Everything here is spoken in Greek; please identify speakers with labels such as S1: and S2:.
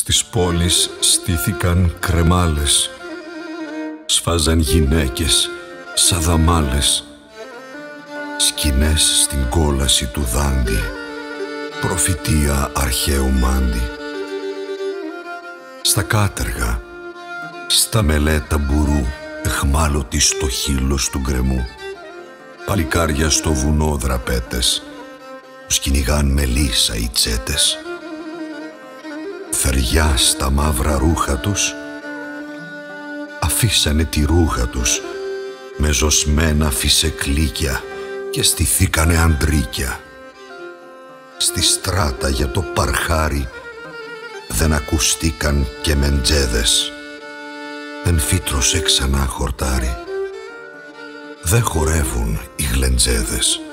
S1: Στις πόλεις στήθηκαν κρεμάλες, σφάζαν γυναίκες σαν δαμάλες, σκηνές στην κόλαση του δάντη, προφητεία αρχαίου μάντη. Στα κάτεργα, στα μελέτα μπουρού, εχμάλωτοι στο χείλος του γκρεμού, παλικάρια στο βουνό δραπέτες, τους κυνηγάν με λύσα οι τσέτες. Θεριά στα μαύρα ρούχα τους, αφήσανε τη ρούχα τους με ζωσμένα φυσεκλίκια και στηθήκανε αντρίκια. Στη στράτα για το παρχάρι δεν ακουστήκαν και μεντζέδες, δεν φύτρωσε ξανά χορτάρι, δεν χορεύουν οι γλεντζέδες.